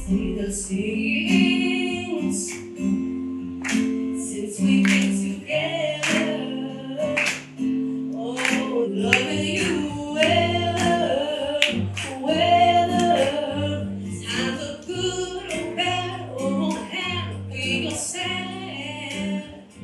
See the scenes since we've been together. Oh, loving you whether times are good or bad or happy or sad.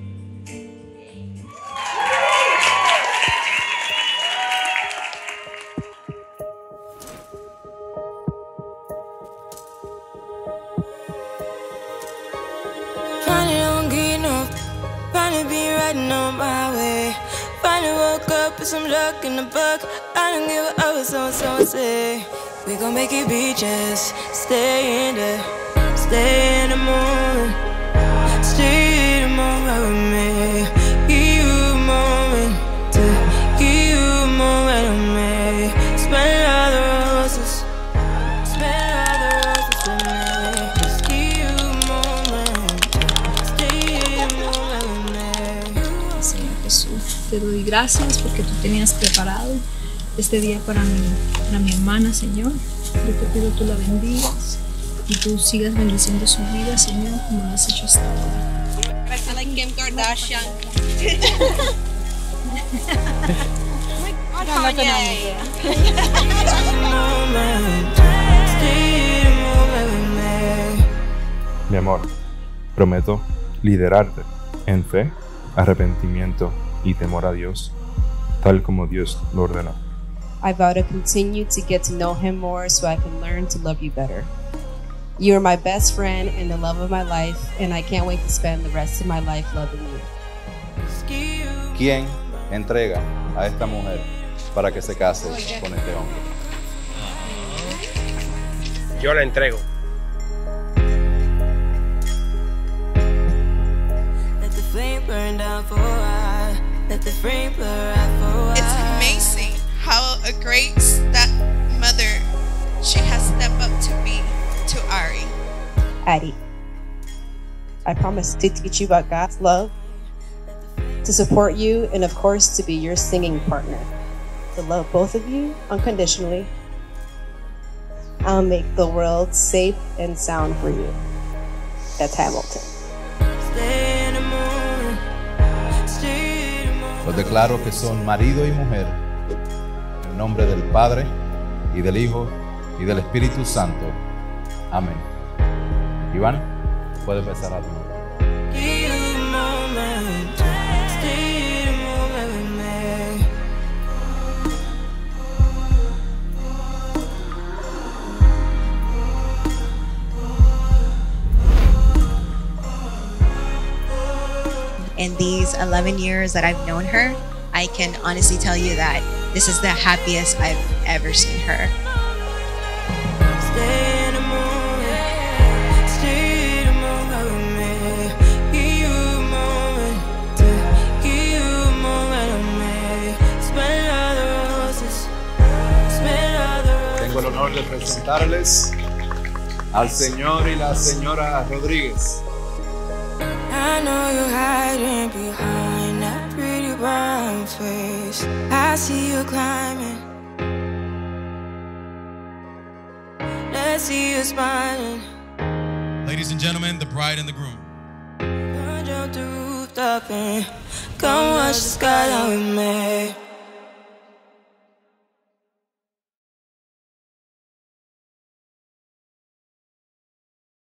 Finally don't get enough. Finally be riding on my way. Finally woke up with some luck in the book. I don't give a what someone say. We gon' make it beaches. Stay in the moment. Stay in the moment with me. Give you a moment to give you a moment of me. Smell all the roses. Smell all the roses to me. Just give you a moment. Stay in the moment with me. Señor Jesús, te doy gracias porque tú tenías preparado este día para mi hermana, Señor. Yo te pido tú la bendigas y tú sigas bendiciendo su vida, Señor, como lo has hecho hasta ahora. I like Kim Kardashian. Kanye. Mi amor, prometo liderarte en fe, arrepentimiento y temor a Dios, tal como Dios lo ordenó. I vow to continue to get to know Him more so I can learn to love you better. You are my best friend and the love of my life, and I can't wait to spend the rest of my life loving you. ¿Quién entrega a esta mujer para que se case con este hombre? Yo la entrego. Let the flame burn down for a while. Let the flame burn out for a while. It's amazing how a great stepmother she has stepped up to be to Ari. Addie, I promise to teach you about God's love, to support you, and of course to be your singing partner, to love both of you unconditionally. I'll make the world safe and sound for you. That's Hamilton. Stay in the moment. Stay in the moment. Los declaro que son marido y mujer, en nombre del Padre, y del Hijo, y del Espíritu Santo. Amén. Iván, puede empezar a tu nombre. Give you a moment. Stay in the moment with me. In these 11 years that I've known her, I can honestly tell you that this is the happiest I've ever seen her. Stay in the moment. Stay in the moment with me. Give you a moment to give you a moment of me. Smell all the roses. Smell all the roses. Tengo el honor de presentarles al señor y la señora Rodríguez. I know you're hiding behind that pretty brown face. I see you climbing. Let's see you smiling. Ladies and gentlemen, the bride and the groom. Come jump the rooftop and come watch the skyline with me.